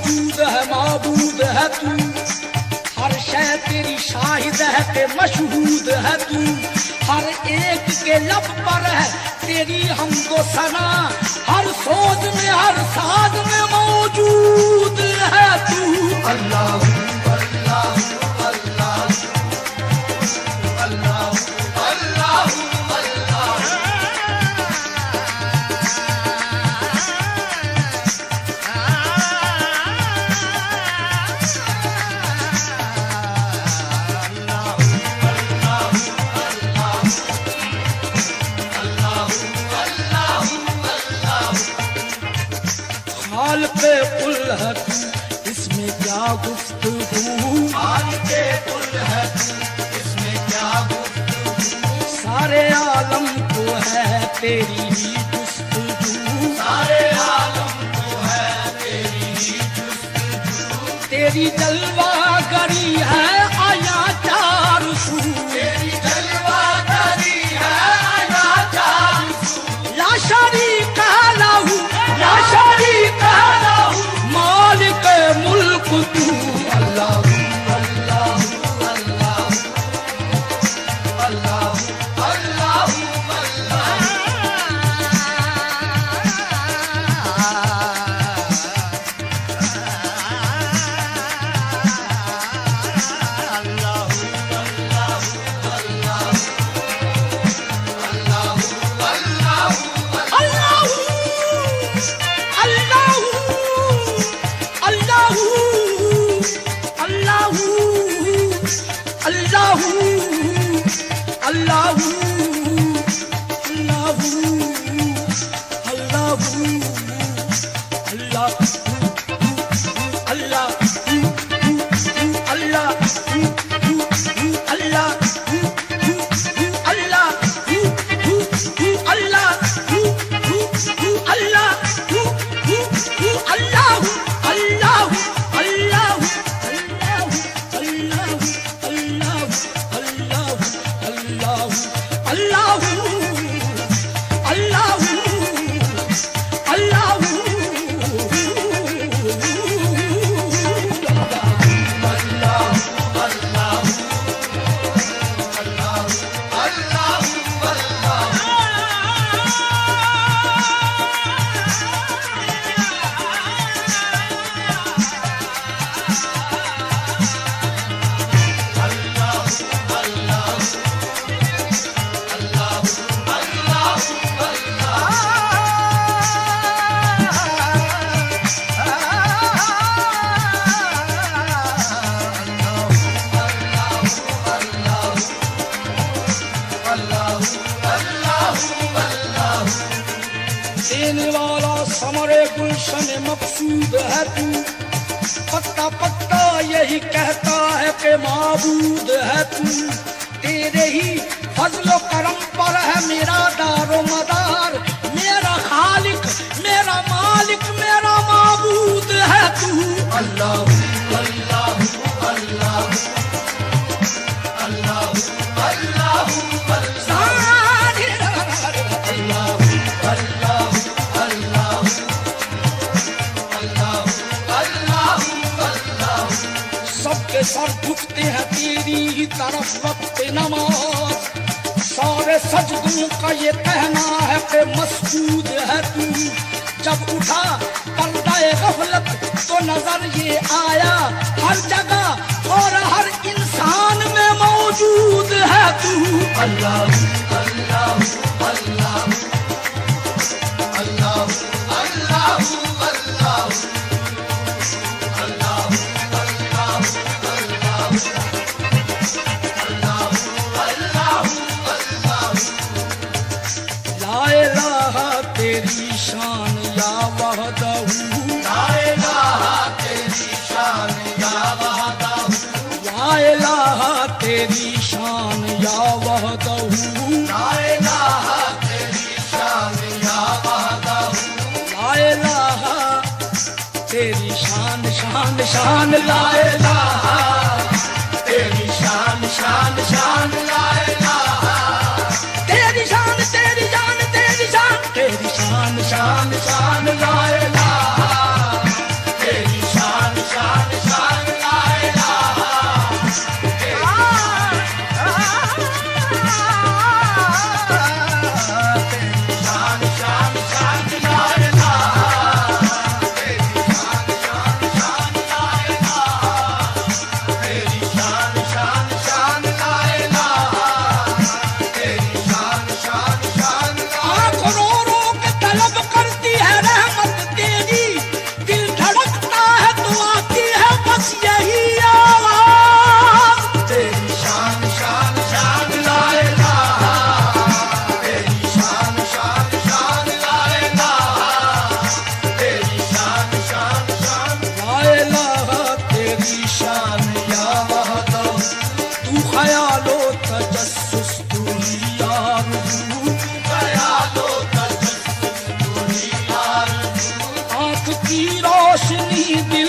موجود ہے معبود ہے تو، ہر شے تیری شاہد ہے کہ مشہود ہے تو، ہر ایک کے لب پر ہے تیری حمد و ثنا، ہر سوز میں ہر ساز میں موجود ہے تو۔ اللہ اللہ اللہ اللہ اللہ خالق کل ہے تو، اس میں کیا گفتگو، خالق کل ہے تو، اس میں کیا گفتگو، سارے عالم کو ہے تیری ہی جستجو، سارے عالم کو ہے تیری ہی جستجو، تیری جلوہ گری ہے آیا چار سو، تیری جلوہ گری ہے آیا چار سو، لا شریک لہ لا شریک لہ مالک ملک تو۔ اللہ اللہ اللہ اللہ اللہ دینے والا ثمرے گلشن مقصود ہے تو، پتا پتا یہی کہتا ہے کہ معبود ہے تو، تیرے ہی فضل و کرم پر ہے میرا دار و مدار، میرا خالق میرا مالک میرا معبود ہے تو۔ اللہ اللہ اللہ اللہ اللہ سب کے سر جھکتے ہیں تیری ہی طرف وقت نماز، سارے سجدوں کا یہ کہنا ہے کہ مسجود ہے تو، جب اٹھا پردہ غفلت تو نظر یہ آیا ہر جگہ اور ہر انسان میں موجود ہے تو۔ اللہ اللہ اللہ اللہ اللہ تیری شان یا وحدہ، لا الہ تیری شان یا وحدہ، لا الہ تیری شان یا وحدہ، لا الہ تیری شان یا وحدہ، لا الہ تیری شان شان شان، لا الہ تیری شان شان شان، لا الہ تیری شان تیری جان تیری شان تیری شان شان شان، لا الہ تیری شان حق کی روشنی دل